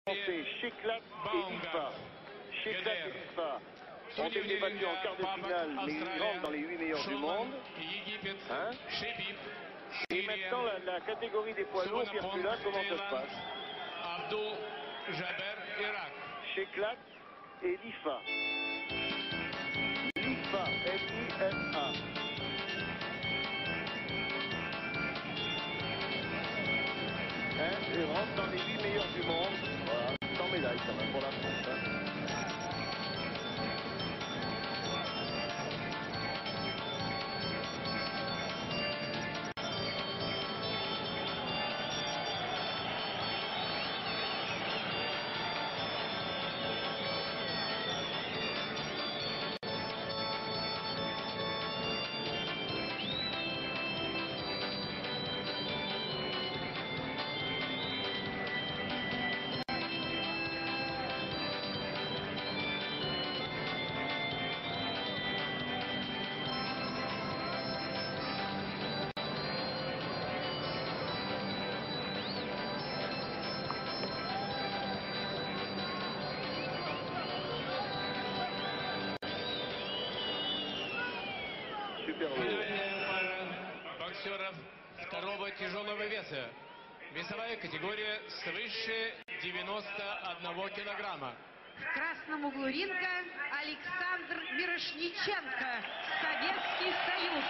Français Cheklat et Lifa. Cheklat et Lifa ont été battus en quart de finale, mais ils rentrent dans les 8 meilleurs du monde. Hein? Et maintenant, la catégorie des poids lourds, Pierre, comment ça se passe? Cheklat et Lifa. Lifa, L-I-F-A. Hein, ils rentrent dans les 8 meilleurs du monde. Voilà, sans médaille quand même pour la France. Hein. Боксеров второго тяжелого веса. Весовая категория свыше 91 килограмма. В красном углу ринга Александр Мирошниченко, Советский Союз.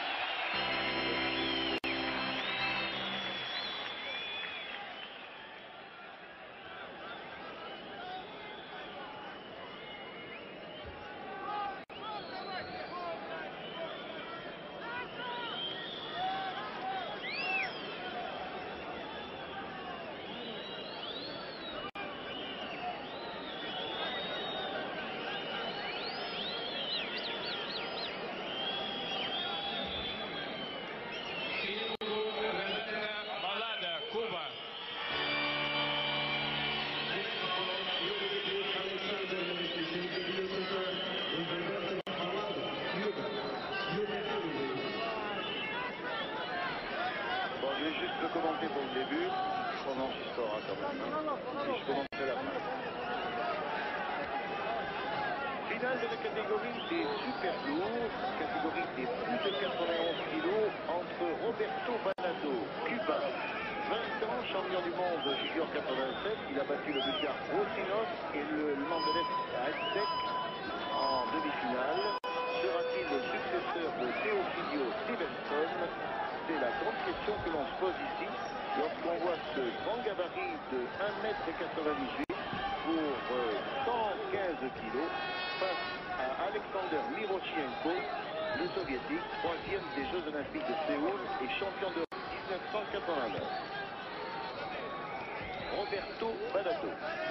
Bon, je vais juste le commenter pour le début. On enregistrera quand même. Hein. Et je commenterai la fin. Finale de la catégorie des super lourds, catégorie des plus de 91 kilos, entre Roberto Banato, Cuba, 20 ans, champion du monde junior 87. Il a battu le Bulgare Rosinov et le Mandelev Aztec en demi-finale. Sera-t-il le successeur de Teofilio Stevenson? C'est la grande question que l'on se pose ici lorsqu'on voit ce grand gabarit de 1,98 m pour 115 kg face à Alexander Mirochienko, le soviétique, troisième des Jeux Olympiques de Séoul et champion d'Europe 1989. Roberto Banato.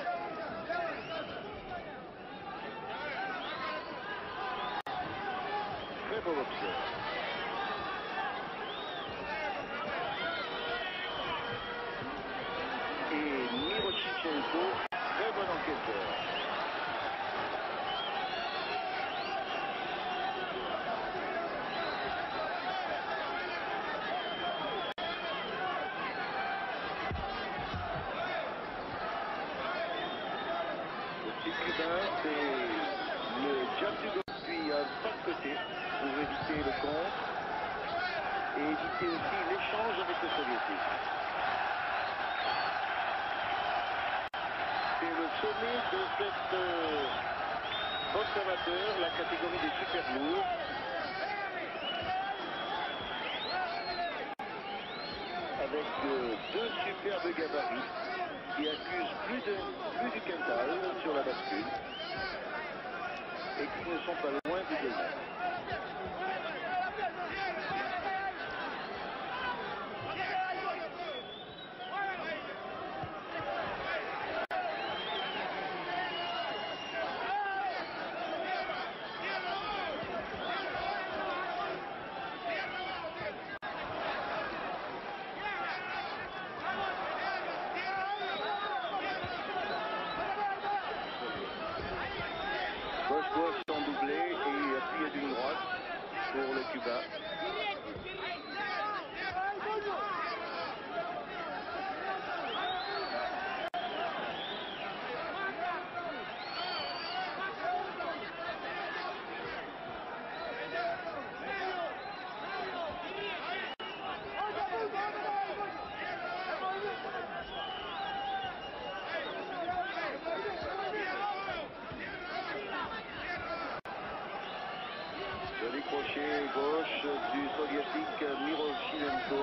Très beau boxeur. Et Mirochichenko, très bon enquêteur. Le petit cubain, c'est le jab du gauche, puis un pas de côté pour éviter le contre et éviter aussi l'échange avec le soviétique. C'est le sommet de cette boxe amateur, la catégorie des super lourds. Avec deux superbes gabarits qui accusent plus du quintal sur la bascule et qui ne sont pas loin du 2 mètres. Gauche-gauche sont doublés et appuyés d'une droite. gauche du soviétique Miroshnichenko.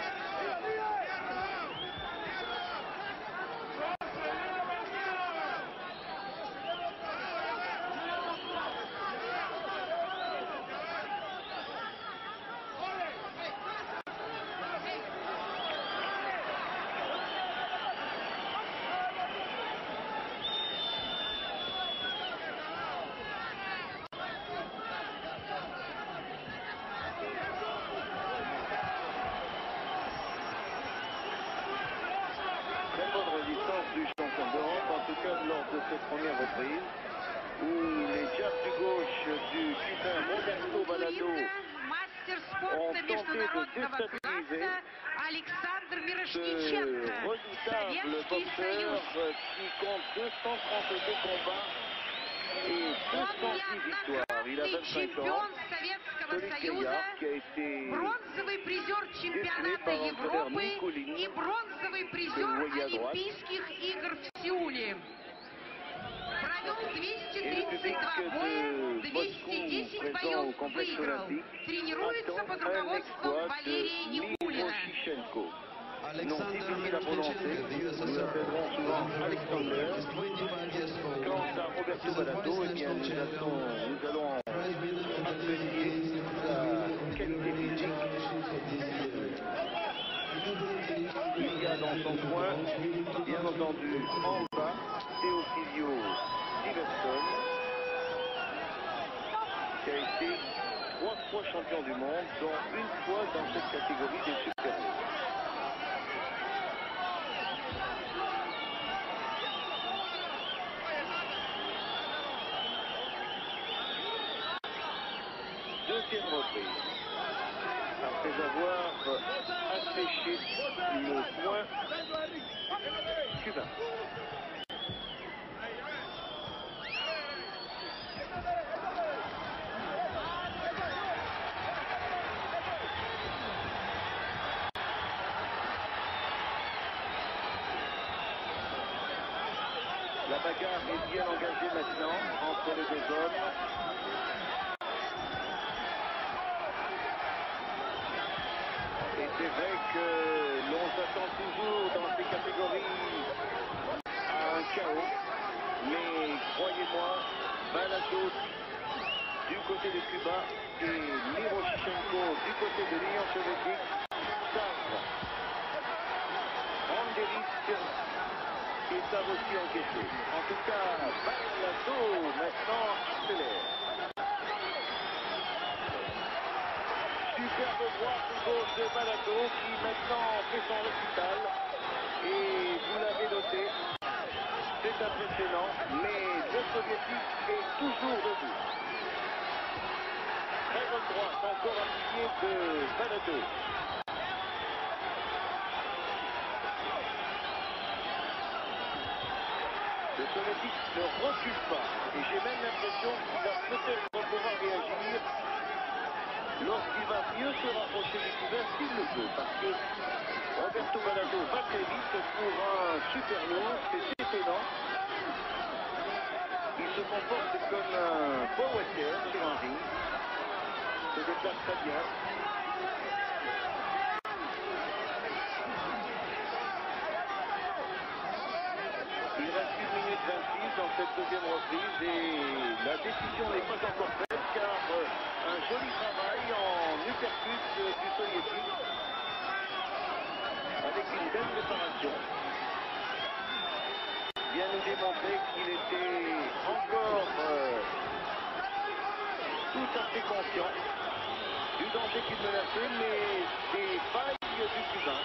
Très bonne résistance du champion d'Europe, en tout cas lors de cette première reprise, où les jabs du gauche du cubain Roberto Balado Мастер ont спорта tenté de международного déstabiliser класса Александр ce Мирошниченко, redoutable Советский boxeur Союз. qui compte 232 combats et Он 210 victoires. Il a неоднократный 25 ans. чемпион Советского Celui Союза, qui a été бронзовый призер чемпионата par l'entraîneur Европы Nicolini, и бронзовый que призер vous voyez à droite. Олимпийских игр в Сеуле. Провел Et le public 232 боя, de 210 Moscou présent au боев complexe выиграл. olympique Тренируется под attend un руководством exploit Валерия de Никулина. Miroshnichenko. Nom Alexander difficile à prononcer, Miroshnichenko, nous l'appellerons souvent Alexander. is 25 years old. Quant à Roberto Balado, eh bien nous allons apprécier sa qualité physique. Il y a dans son coin, bien entendu, en bas, Teofilio Stevenson, qui a été 3 fois champion du monde, dont une fois dans cette catégorie des super lourds. Deuxième reprise, après avoir asséché le coin cubain. La bagarre est bien engagée maintenant entre les deux hommes. Et c'est vrai que l'on s'attend toujours dans ces catégories à un chaos. Mais croyez-moi, Balado du côté de Cuba et Miroshnichenko du côté de l'Union soviétique savent prendre des risques et savent aussi encaisser. En tout cas, Balado maintenant accélère. Superbe droite ou gauche de Balado qui maintenant fait son récital. Et vous l'avez noté, c'est impressionnant, mais le soviétique est toujours debout. Très bonne droite, encore appuyée de Balado. Le soviétique ne recule pas. Et j'ai même l'impression qu'il va peut-être pouvoir réagir lorsqu'il va mieux se rapprocher du cubain s'il le veut. Parce que Roberto Balado va très vite pour un super lourd, c'est étonnant. Il se comporte comme un power sur un ring. Se déplace très bien. Il reste 1 minute 26 dans cette deuxième reprise et la décision n'est pas encore faite car un joli travail en uppercut du soviétique avec une belle préparation vient nous démontrer qu'il était encore tout à fait conscient du danger qu'il menaçait, mais des failles du cubain.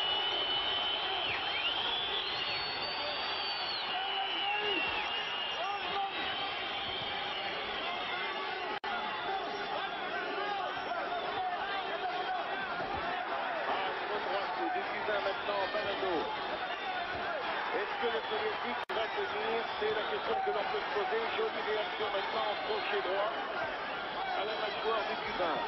Du cubain maintenant, Balado. Est-ce que le soviétique va tenir? C'est la question que l'on peut se poser. Jolie réaction maintenant, crochet droit à la mâchoire du cubain.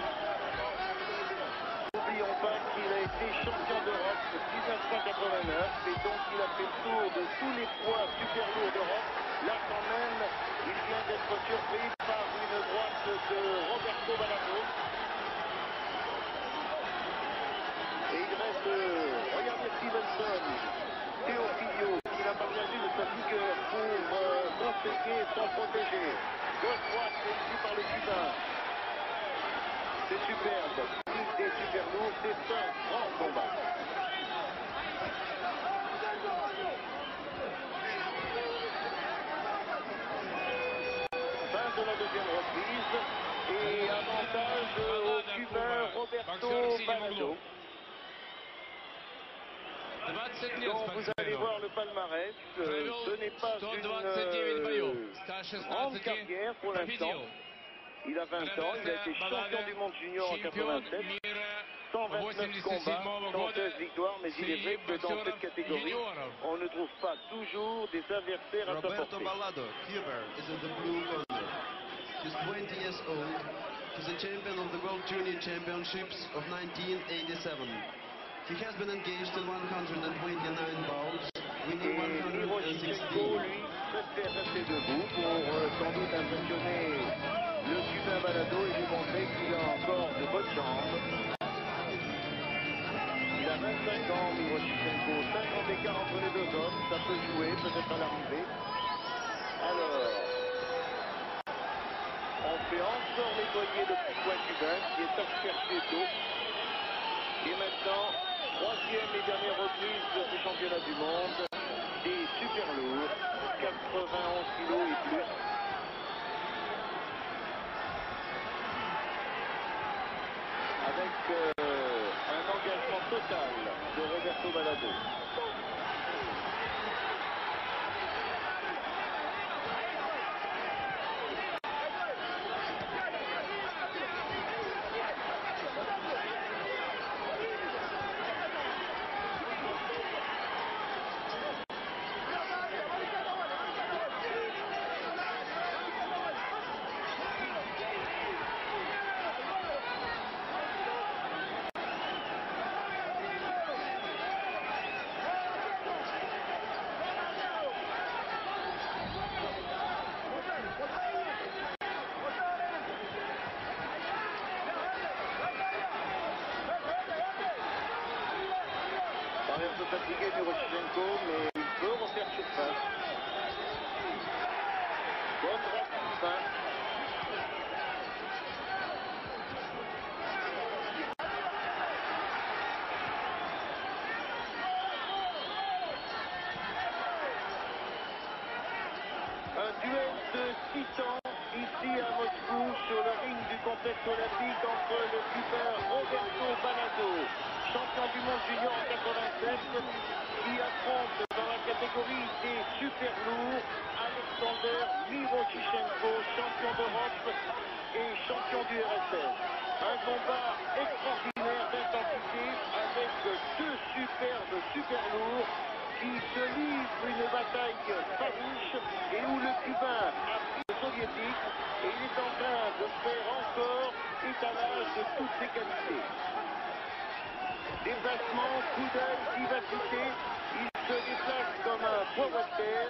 N'oublions pas qu'il a été champion d'Europe 1989 et donc il a fait le tour de tous les poids super lourds d'Europe. Là quand même, il vient d'être surpris par une droite de Roberto Balado. Stevenson, Teofilio, qui n'a pas perdu de sa vigueur pour conseiller son protégé. Gauche-droite réussi par le Cubain. C'est superbe. Ligue des super lourds, c'est un grand combat. Fin de la deuxième reprise et avantage au Cubain Roberto Balado. 20 лет Donc vous allez спортсмену. voir le palmarès, ce n'est pas 129 боев. une Старше grande 16 carrière pour l'instant. победил. Il a 20 ans, il a été champion du monde junior en Чемпион 87, мира 129 combats, 87 года 116 victoires, mais il est среди vrai que dans cette боксеров catégorie, юниоров. on ne trouve pas toujours des adversaires à sa Roberto portée. Balado, Cuba, is in the blue corner. He's 20 years old. He's a champion of the World Junior Championships of 1987. He has been engaged in 129 bouts, winning Et Miroshichenko, 116. lui, préfère rester debout pour sans doute impressionner le Cubain Balado et lui montrer qu'il a encore de bonnes jambes. Il a 25 ans, Miroshichenko, 5 ans d'écart entre les deux hommes, ça peut jouer, peut-être à l'arrivée. Alors, on fait encore nettoyer le petit coin cubain qui est aspergé d'eau. Et maintenant, troisième et dernière reprise de ce championnat du monde des super lourds, 91 kilos et plus. Avec un engagement total de Roberto Balado. Un peu fatigué Miroshichenko, mais il peut refaire surface. Bonne droite du Cubain. Un duel de titans ici à Moscou sur le ring du complexe olympique entre le Cubain Roberto Balado, champion du monde junior en 87, qui affronte dans la catégorie des super lourds Alexander Miroshichenko, champion d'Europe et champion du RSS. Un combat extraordinaire d'intensité avec deux superbes super lourds qui se livrent une bataille farouche et où le Cubain a pris le soviétique et il est en train de faire encore étalage de toutes ses qualités. Déplacement, coup d'œil, vivacité, il se déplace comme un poids Walter.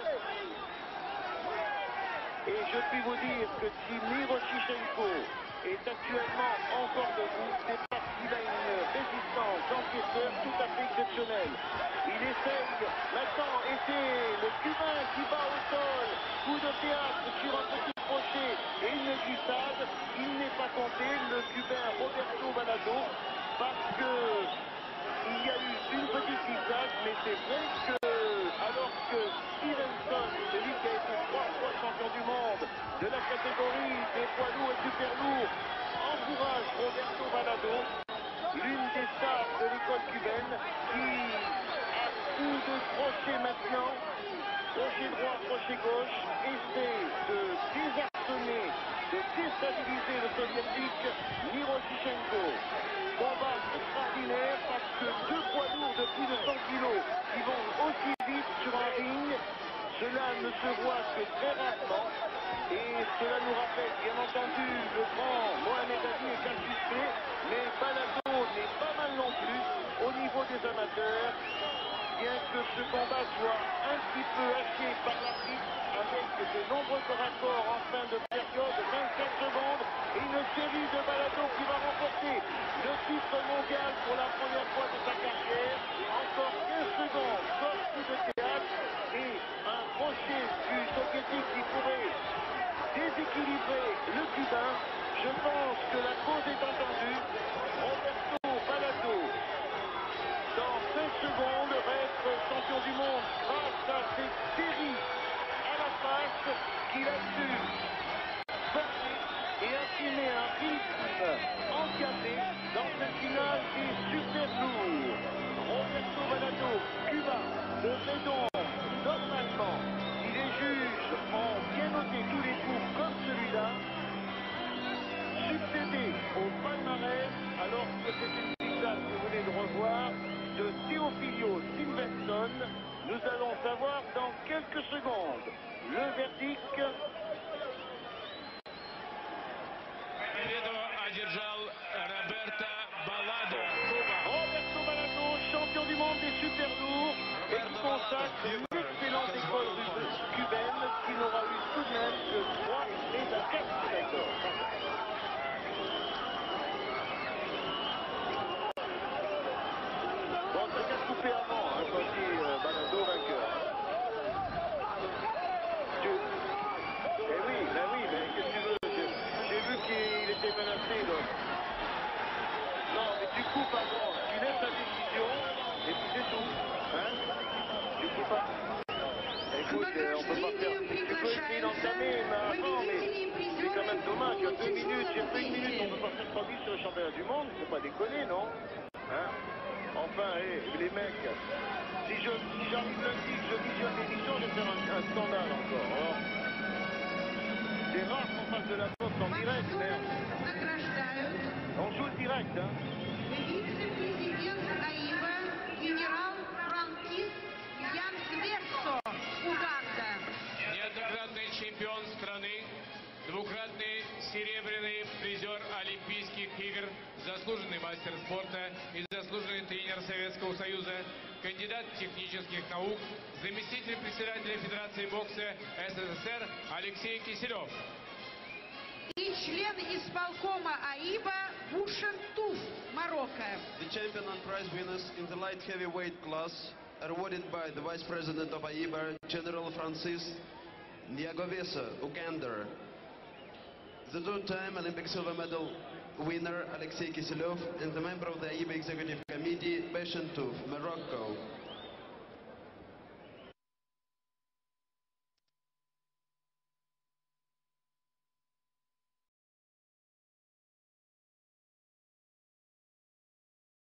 Et je puis vous dire que si Miroshichenko est actuellement encore debout, c'est parce qu'il a une résistance d'encaisseur tout à fait exceptionnelle. Il essaye maintenant et c'est le Cubain qui bat au sol. Coup de théâtre sur un petit crochet et une glissade. Il n'est pas compté, le Cubain Roberto Balado, parce que il y a eu une petite glissade, mais c'est vrai que alors que Stevenson, celui qui a été 3 fois champion du monde de la catégorie des poids lourds et super lourds, encourage Roberto Balado, l'une des stars de l'école cubaine, qui à coup de crochet maintenant, crochet droit, crochet gauche, essaie de désarçonner, de déstabiliser le soviétique Miroshichenko. Combat extraordinaire parce que deux poids lourds de plus de 100 kilos qui vont aussi vite sur un ring, cela ne se voit que très rarement. Et cela nous rappelle bien entendu le grand Mohamed Ali et Cassius Clay, mais Balado n'est pas mal non plus au niveau des amateurs. bien que ce combat soit un petit peu haché par l'arbitre, avec de nombreux corps à corps en fin de période, 24 secondes, et une série de balados qui va remporter le titre mondial pour la première fois de sa carrière. Encore 15 secondes, sortie de théâtre, et un crochet du soviétique qui pourrait déséquilibrer le cubain. Je pense que la cause est entendue. Roberto Balado, dans 5 secondes, va être champion du monde grâce à cette série à la face qu'il a su porter et affiner un rythme encadré dans cette finale des super lourds. Roberto Balado, Cuba, devrait donc, normalement, si les juges ont bien noté tous les coups comme celui-là, succéder au palmarès, alors que c'est une zigzag que vous venez de revoir, de Teofilio Silverstone. Nous allons savoir dans quelques secondes le verdict. Победу одержал Роберто Балладо, Куба. Roberto Balado, champion du monde des super lourds, et qui consacre une excellente école cubaine qui n'aura eu tout de même que 3 médailles, 4 médailles d'or. Bon, t'as qu'à couper avant, hein, quand il dit Balado vainqueur. Eh oui, ben oui, mais qu'est-ce que tu veux? J'ai vu qu'il était menacé, l'autre. Non, mais tu coupes avant, tu laisses la décision, et puis c'est tout. Hein? Tu coupes pas. Écoute, on peut pas faire... Tu peux essayer d'entamer, mais avant, mais c'est quand même dommage. Il y a 2 minutes, il y a 1 minute, on peut pas faire 3 vies sur le championnat du monde. Faut pas déconner, non? Hein? Enfin, les mecs, si j'arrive lundi, que je visionne l'émission, je vais faire un scandale encore. Alors, c'est rare qu'on fasse de la boxe en direct, merde. On joue le direct, hein. Вице-президент АИБа генерал-франкист Ян Квесо, Уганда. Неоднократный чемпион страны, двукратный серебряный призер Олимпийских игр, заслуженный мастер спорта и заслуженный тренер Советского Союза, кандидат технических наук, заместитель председателя Федерации бокса СССР Алексей Киселев. И член исполкома АИБа Бушентуф, Марокко. The champion and prize winners in the light heavyweight class are awarded by the Vice President of AIBA, General Francis Ndiagovesa, Uganda. The two-time Olympic silver medal winner Alexei Kiselov and the member of the AIBA Executive Committee, Beshentuf, Morocco.